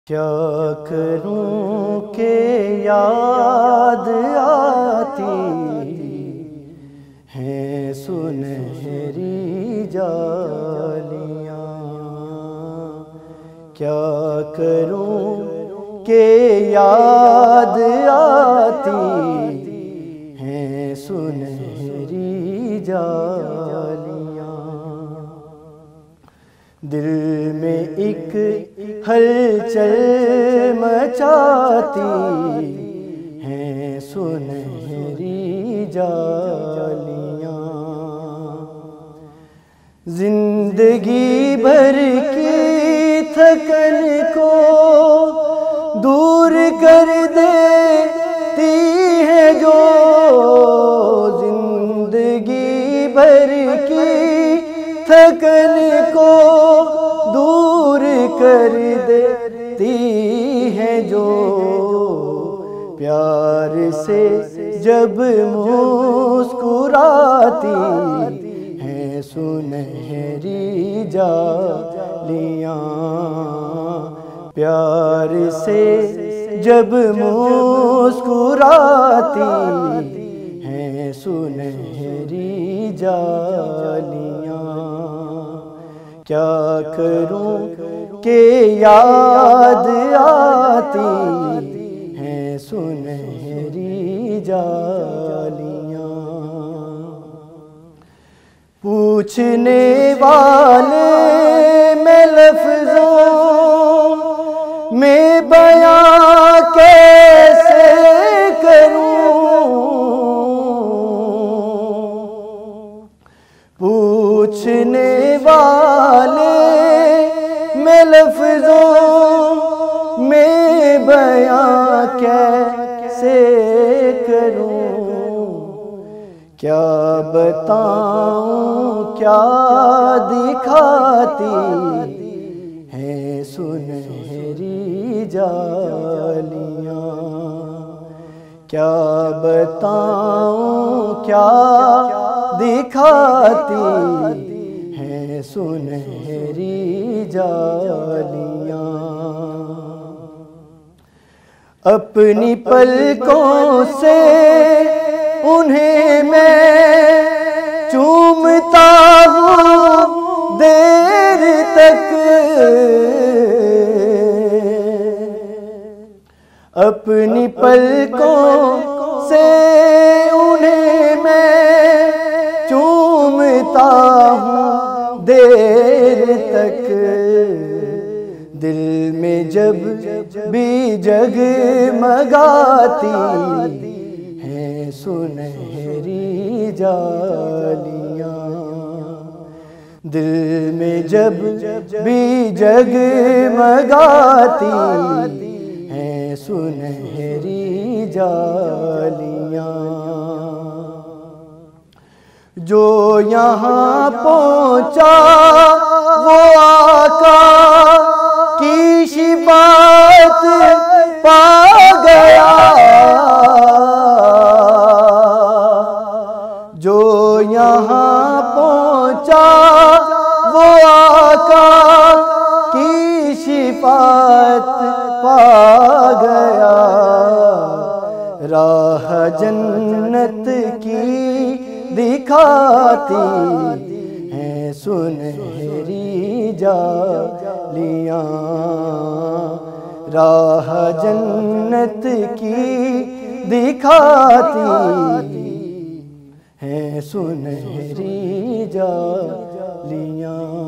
کیا کروں کہ یاد آتی ہیں سنہری جالیاں، کیا کروں کہ یاد آتی ہیں سنہری جالیاں، دل میں ایک ہلچل مچاتی ہیں سنہری جالیاں، زندگی بھر کی تھکن کو دور کر دیتی ہے جو، زندگی بھر کی تھکن کو دور کر دیتی ہے جو، پیار سے جب مسکراتی ہیں سنہری جالیاں، پیار سے جب مسکراتی ہیں سنہری جالیاں، کیا کروں کہ یاد آتی ہیں سنہری جالیاں، پوچھنے والے میں لفظوں میں بیاں کیسے کروں، پوچھنے والے میں لفظوں میں بیاں کیسے کروں، کیا بتاؤں کیا دکھاتی ہیں سنہری جالیاں، کیا بتاؤں کیا دکھاتی ہیں سنہری جالیاں، اپنی پلکوں سے انہیں میں چومتا ہوں دیر تک، اپنی پلکوں سے انہیں میں چومتا ہوں دیر تک، دل میں جب بھی جگمگاتی ہیں سنہری جالیاں، دل میں جب بھی جگمگاتی ہیں سنہری جالیاں، جو یہاں پہنچا وہ آقا کی شفاعت پا گیا، جو یہاں پہنچا وہ آقا کی شفاعت پا گیا، راہ جنت کی دکھاتی ہیں سنہری جالیاں، راہ جنت کی دکھاتی ہیں سنہری جالیاں۔